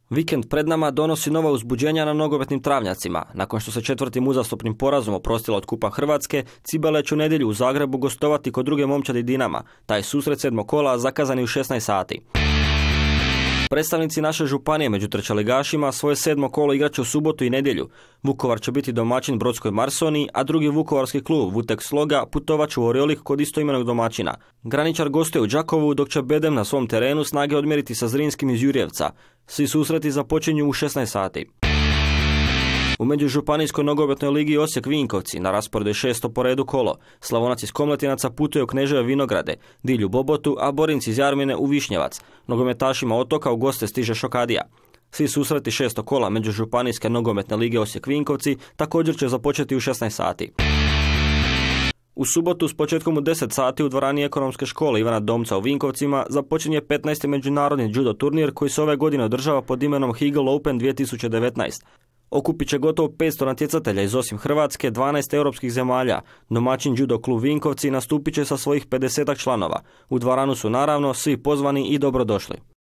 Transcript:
Vikend pred nama donosi nova uzbuđenja na nogometnim travnjacima. Nakon što se četvrtim uzastopnim porazom oprostila od Kupa Hrvatske, Cibele će u nedjelju u Zagrebu gostovati kod druge momčadi Dinama. Taj susret 7. kola zakazan je u 16 sati. Predstavnici naše županije među trećeligašima svoje 7. kolo igraće u subotu i nedjelju. Vukovar će biti domaćin Brodskoj Marsoni, a drugi vukovarski klub Vuteks Sloga putovat će u Oriolik kod istoimenog domaćina. Graničar gostuje u Đakovu, dok će Bedem na svom terenu snage odmjeriti sa Zrinskim iz Jurjevca. Svi susreti započinju u 16 sati. U međužupanijskoj nogometnoj ligi Osijek Vinkovci na rasporedu je 6. po redu kolo. Slavonac iz Komletinaca putuje u Kneževe Vinograde, Dilj u Bobotu, a Borinci iz Jarmine u Višnjevac. Nogometašima Otoka u goste stiže Šokadija. Svi susreti 6. kola međužupanijske nogometne lige Osijek Vinkovci također će započeti u 16 sati. U subotu s početkom u 10 sati u dvorani Ekonomske škole Ivana Domca u Vinkovcima započinje 15. međunarodni judo turnir koji se ove godine održava pod imenom Higel Open 2019. Okupit će gotovo 500 natjecatelja iz osim Hrvatske, 12 europskih zemalja. Domaćin judo klub Vinkovci nastupit će sa svojih 50 članova. U dvoranu su naravno svi pozvani i dobrodošli.